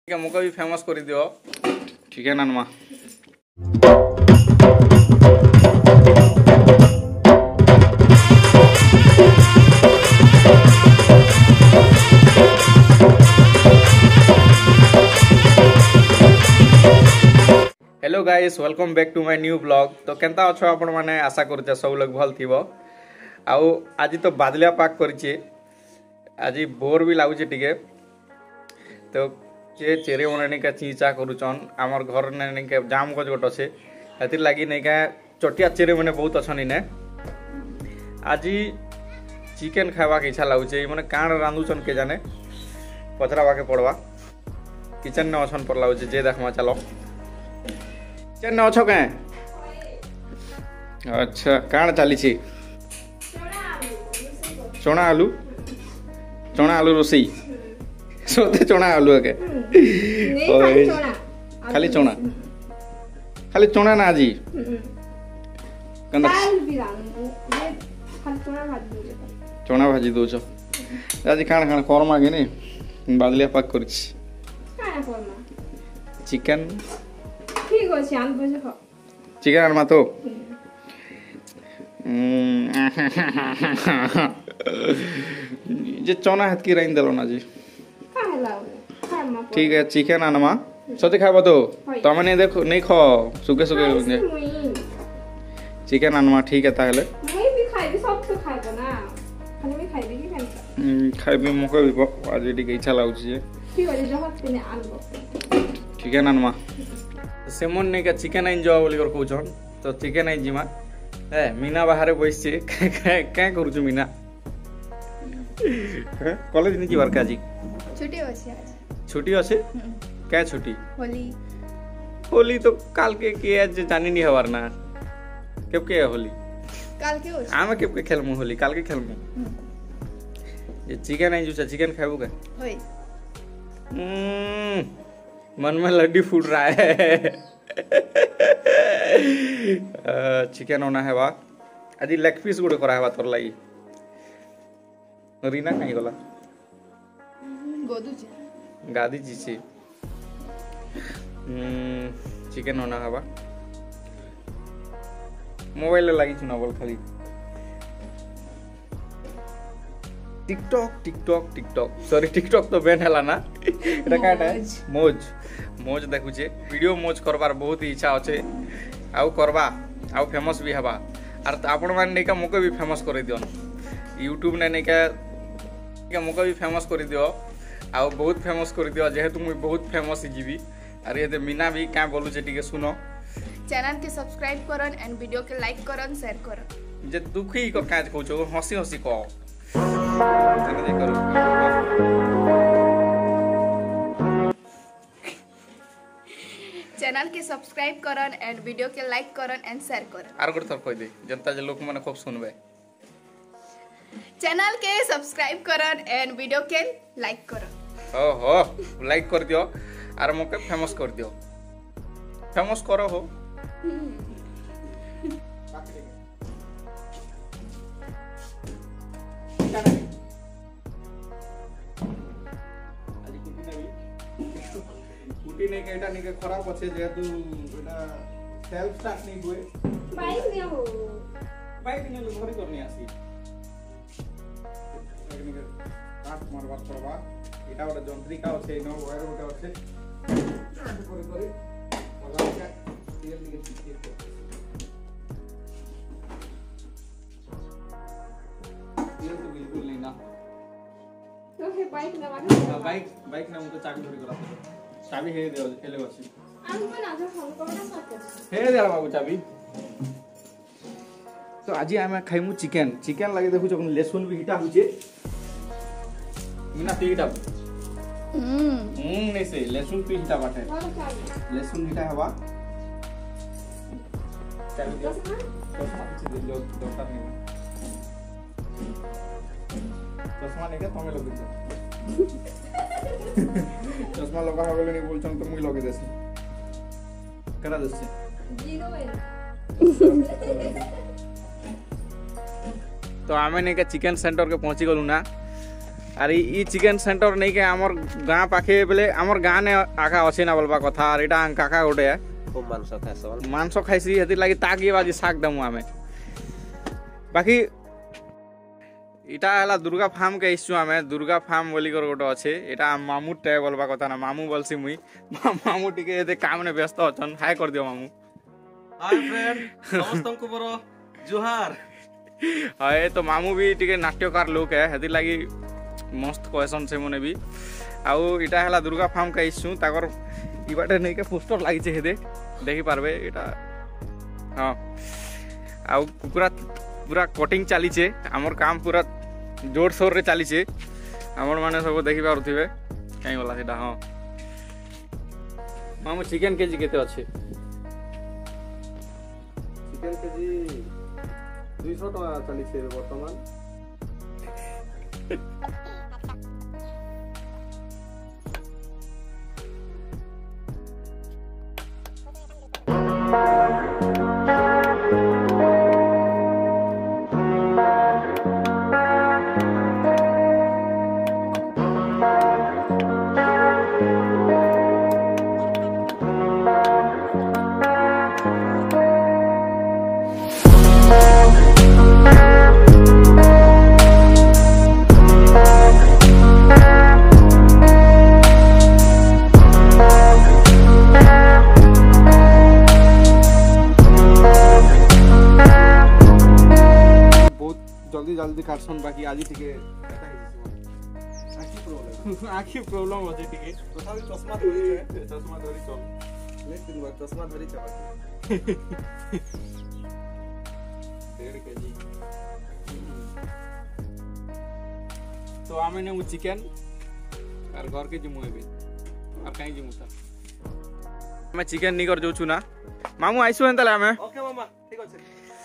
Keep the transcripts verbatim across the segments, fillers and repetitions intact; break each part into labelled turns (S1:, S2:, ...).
S1: मुझे भी फेमस कर दियो ठीक है नानमा। Hello guys welcome back to my new blog. तो केंता अच्छो आपण माने आशा करते सब लोग भल थिबो। आउ आज तो बादलिया पाक करछे, आज बोर भी लागुचे टिके। तो के चेरे मन निका चीचा करूचन आमर घर ने निका जाम गज गोट छे हेतिर लागी निका चटिया चेरे माने बहुत अछन ने। आज चिकन खावा के इच्छा लागुचे माने काण रांधुचन के जाने पचरावा के पड़वा। किचन ने अछन पर लागुचे जे देखमा चलो किचन ने अछो के। अच्छा काण चाली छी चना आलू चना आलू रोसई सोते चना आलू के खाली चना खाली चना ना जी चना भाजी दो आज खाण खाण करमा के नहीं बादलिया पाक कर चिकन
S2: ठीक अछि आन बजे ख
S1: चिकन आनमा तो जे चना हाथ की राइन देलो ना जी ठीक है चिकन आनमा सते खाबो तो तमे नहीं देखो नहीं खो सुके सुके चिकन आनमा ठीक है ताहले
S2: मैं भी खाइबी सब तो खाइबो ना खाली मैं खाइबी कि केनता
S1: खाइबी मको भी आज टिके इच्छा लागुची
S2: ठीक है जहा तने आनबो
S1: चिकन आनमा सेमन ने का चिकन आइन जाओ बोली कर कहउछन। तो चिकन आइन जिमा ए मीना बाहर बइछे का करूछु मीना कॉलेज नहीं जीवार का जी
S2: छुट्टी अछि आज
S1: छुट्टी अछि क्या छुट्टी
S2: होली
S1: होली तो काल के के आज जानी नहीं हवार ना केब के होली
S2: काल के होली
S1: आमे केब के खेलमु होली काल के खेलमु ये चिकन आइन जुसा चिकन खाबो का
S2: होय
S1: हम्म मन में लड्डू फूट रहा है चिकन होना है बा आज लेग पीस गुड़े करा है बा तोर लागी रीना कहीं गला
S2: गोदू जी
S1: गादी जी छी चिकन होना है बा मोबाइल लगी चुना बोल खाली TikTok TikTok TikTok sorry TikTok तो बैन हैला ना एटा काटा है मोज मोज देखुचे वीडियो मोज करबार बहुत ही इच्छा अच्छे आउ करबा आउ फेमस भी हवा आर आपण मान नेका मोके भी फेमस कर दियो यूट्यूब ने नेका के मोके भी फेमस कर दियो आउ बहुत फेमस कर दियो जेहेतु मुई बहुत फेमस जीवी अरे ये मीना भी क्या बोलू जे टिके सुनो
S2: चैनल के सब्सक्राइब करन एंड वीडियो के लाइक करन शेयर करन
S1: जे दुखी को काज कहछो हंसी हंसी को तने करू
S2: चैनल के सब्सक्राइब करन एंड वीडियो के लाइक करन एंड शेयर करन
S1: आर गुड थर कह दे जनता जे लोग माने खूब सुनबे
S2: चैनल के सब्सक्राइब करन एंड वीडियो के लाइक करन
S1: ओहो लाइक कर दियो आर मोके फेमस कर दियो फेमस करो हो कुटी नहीं केटा नहीं के खराब अच्छे जेतु एटा सेल्फ स्टार्ट नहीं हुए
S2: बाइक ने हो
S1: बाइक ने घरे करनी आसी लेकिन के काट मारबार करबा एटा ओटा जंत्रिका আছে नो वायर ओटा আছে করে করে लगाओ तेल दिके चिपके तेल तो बिल्कुल नहीं ना
S2: तो हे बाइक ना वाला
S1: बाइक बाइक ना मुझे चाबी धरी करा चाबी हे दे खेले बसी
S2: हम को ना जो फोन करना सब
S1: हे दे बाबू चाबी। तो आज आमे खाइमु चिकन चिकन लागि देखु छ लहसुन भी हिटा हुचे मीना पीटा हम्म हम्म नहीं से लहसुन भी हिटा बाटे लहसुन हिटा हवा चाबी दो चश्मा पीछे दे डॉक्टर ने चश्मा लेके तमे लोग चश्मा लगा हगले नहीं बोलछन तो मुई लगे देसी करा देसी जीरो है। तो आमे ने का चिकन सेंटर के पहुंची गलु ना अरे ई चिकेन सेंटर नहीं के हमर गांव पाखे बेले हमर गांव ने आका अछि ना बोलबा कथा और एटा काका गोटे है
S3: खूब मांस खाइस
S1: मांस खाइसी हेति लागि ताकी बाजी साग दमु आमे बाकी इटा हला दुर्गा फार्म के इश्यू आमे दुर्गा फार्म बोली कर गोटे अछि एटा मामू टे बोलबा कथा ना मामू बोलसी मुई मामू टिके एते काम ने व्यस्त अछन हाय कर दियो मामू
S3: हाय फ्रेंड समस्त को बरो जोहार
S1: हाय तो मामू भी टिके नाट्यकार लोक है हेति लागि मस्त क्वेश्चन से मने भी आउ इटा हला दुर्गा फार्म का इश्यू ताकर इबाटे नै के पोस्टर लागि छे हेदे देखि पारबे इटा हां आउ कुकुरा पूरा कटिंग चली छे हमर काम पूरा जोर शोर रे चली छे हमर माने सब देखि पारुथिबे काई वाला सेटा हां मामू चिकन केजी केते अछि
S3: चिकन केजी दो सौ टका चली छे वर्तमान
S1: जल्दी जल्दी काटसन बाकी आज टिके आखी प्रॉब्लम आखी प्रॉब्लम होते टिके
S3: तथापि चश्मा धरि छे
S1: चश्मा धरी चल
S3: लेकिन बा चश्मा धरि छे
S1: डेढ़ केजी तो आमे ने चिकन और घर के जिमु एबे और काई जिमु था मैं चिकन नी कर जोछु ना मामू आइसु एंतला हमें
S3: ओके मामा ठीक अछि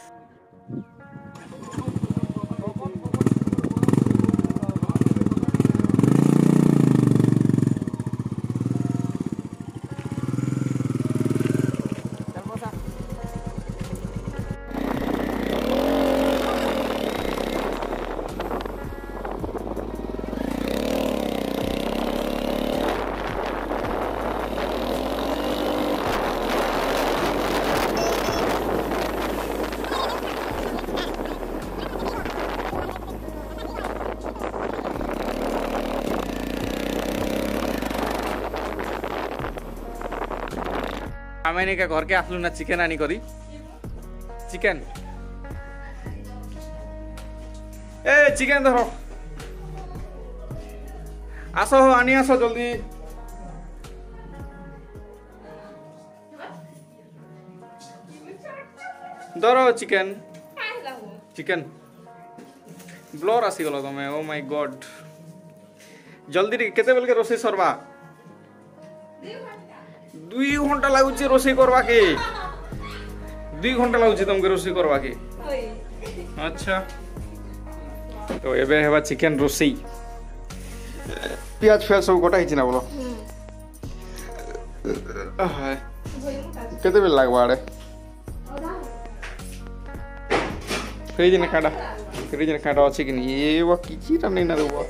S1: आमे ने का घर के आसलु ना चिकन आनी करी चिकन ए चिकन धरो आसो आनी आसो जल्दी धरो चिकन चिकन ब्लर आसी गलो तमे ओ माय गॉड जल्दी केते बेल के रोसे सरबा दुई घंटा लागुची रोषेई करवा के दुई घंटा लागुची तुमके रोषेई करवा के अच्छा तो एबे हेबा चिकन रोषेई प्याज फ्याज सब गोटा हिची ना बोलो केते बेल लागबा आड़े फ्रिज ने काटा फ्रिज ने काटा अछि कि नहीं ये वो किचीटा नहीं ना देबो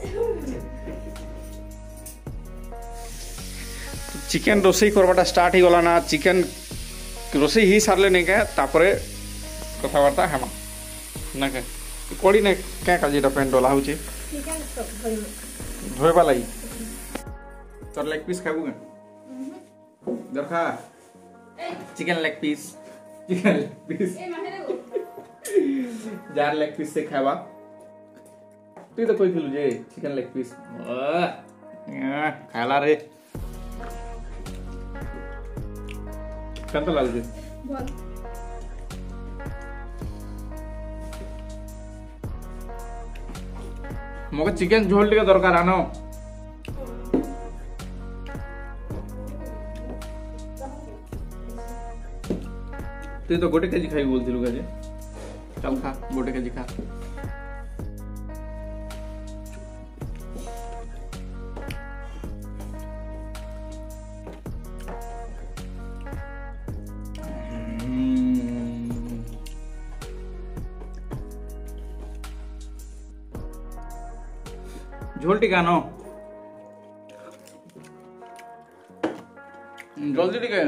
S1: चिकन रोषेई करवाटा स्टार्ट ही गला ना चिकन रोषेई ही सारले नहीं क्या तापरे कथाबार्ता हेमा ना के कोड़ी ने क्या काजीटा पेन डोला होची धोइबा लाई तोर लेग पीस खाबू के दरखा chicken leg piece chicken leg piece जार लेग पीस से खाबा तू तो कोई खिलु जे चिकन लेग पीस आ खाला रे केंता लागजे बोल मोके चिकन झोल टिके दरकार आनो तू तो गोटे केजी खाई बोलथिलु गाजे चल खा गोटे केजी खा झोल टिका न जल्दी टिके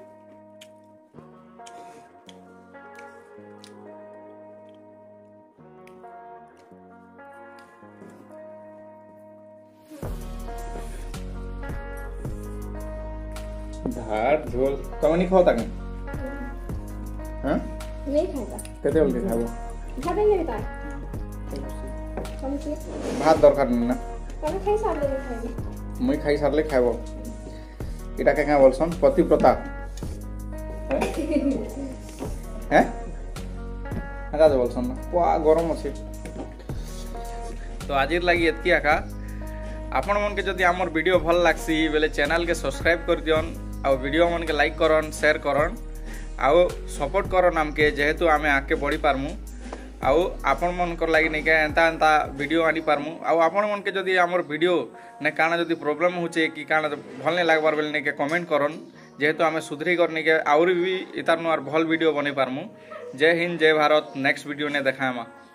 S1: भात झोल तुम नहीं खाओ तक हाँ
S2: नहीं खाएगा
S1: केते बोल के खाबो
S2: खा देंगे बेटा समझे
S1: भात दरकार नहीं ना
S2: तब खाई सार ले खाएगी
S1: मुई खाई सारले खाबो इटा के क्या बोलसन पतिव्रता हैं हगा दे बोलसन ना पुआ गरम अछि तो आजिर लागि एतकी आका आपण मन के जदि हमर वीडियो भल लागसी बेले चैनल के सब्सक्राइब कर दियन आ वीडियो मन के लाइक करन शेयर करन आउ सपोर्ट करन हमके जेहेतु आमे आके बढ़ी पारमु आउ आपण मन कर लागि नै के एंता एंता वीडियो आनी पारमु आउ आपण मन के जदि हमर वीडियो ने काना जदि प्रॉब्लम होचे कि काना भल नै लागबार बेले नै के कमेंट करन जेहेतु आमे सुधरी करने के आउरी भी इतार नो आर भल वीडियो बनै पारमु। जय हिंद जय भारत नेक्स्ट वीडियो ने देखामा।